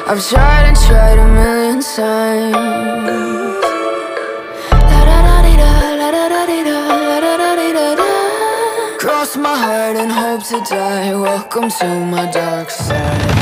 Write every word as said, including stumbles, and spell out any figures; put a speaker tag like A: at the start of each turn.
A: I've tried and tried a million times. Cross my heart and hope to die. Welcome to my dark side.